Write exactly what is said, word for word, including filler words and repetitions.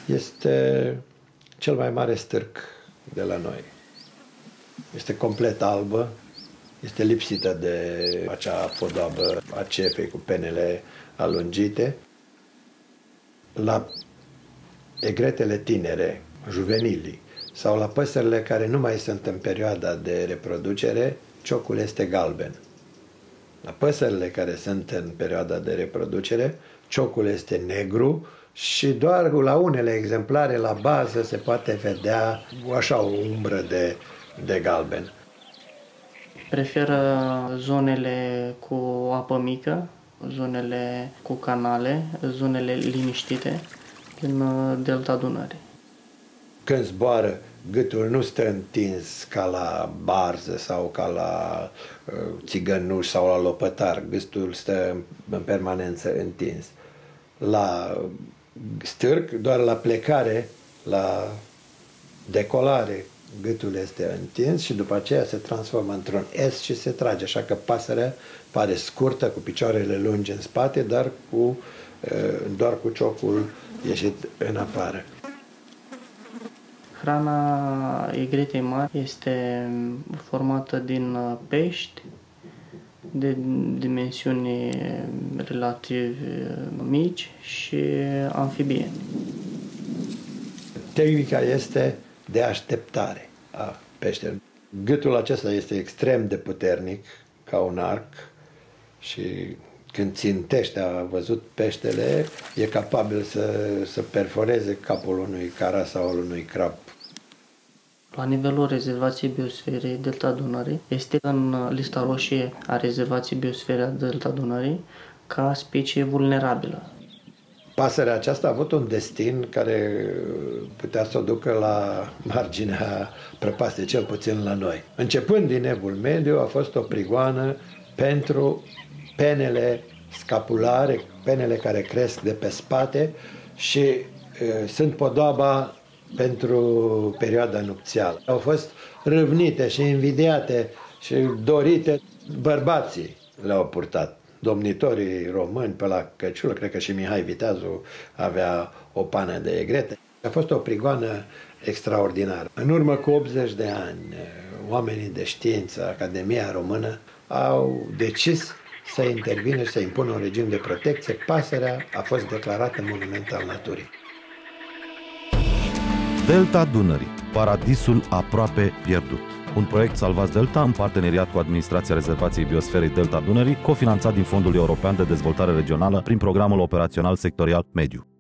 este cel mai mare stârc de la noi. Este complet albă, este lipsită de acea podoabă a cepei cu penele alungite. La egretele tinere, juvenilii, sau la păsările care nu mai sunt în perioada de reproducere, ciocul este galben. La păsările care sunt în perioada de reproducere, ciocul este negru și doar la unele exemplare la bază se poate vedea așa o umbră de, de galben. Preferă zonele cu apă mică, zonele cu canale, zonele liniștite din delta Dunării. Când zboară, gâtul nu stă întins ca la barză sau ca la uh, țigănuș sau la lopătar. Gâtul stă în permanență întins. La stârc, doar la plecare, la decolare, gâtul este întins și după aceea se transformă într-un S și se trage. Așa că pasărea pare scurtă, cu picioarele lungi în spate, dar cu, uh, doar cu ciocul ieșit în afară. Hrana egretei mari este formată din pești de dimensiuni relativ mici și amfibieni. Tehnica este de așteptare a peștelor. Gâtul acesta este extrem de puternic, ca un arc, și când țintește, a văzut peștele, e capabil să, să perforeze capul unui cara sau al unui crab. La nivelul rezervației biosferei Delta Dunării, este în lista roșie a rezervației biosferei Delta Dunării ca specie vulnerabilă. Pasărea aceasta a avut un destin care putea să o ducă la marginea prăpastiei, cel puțin la noi. Începând din Evul Mediu, a fost o prigoană pentru penele scapulare, penele care cresc de pe spate și e, sunt podoaba pentru perioada nupțială. Au fost râvnite și invidiate și dorite, bărbații le-au purtat. Domnitorii români pe la Căciulă, cred că și Mihai Viteazu avea o pană de egrete. A fost o prigoană extraordinară. În urmă cu optzeci de ani, oamenii de știință, Academia Română, au decis să intervină și să impună un regim de protecție. Pasărea a fost declarată monument al naturii. Delta Dunării, paradisul aproape pierdut. Un proiect Salvați Delta în parteneriat cu Administrația Rezervației Biosferei Delta Dunării, cofinanțat din Fondul European de Dezvoltare Regională prin Programul Operațional Sectorial Mediu.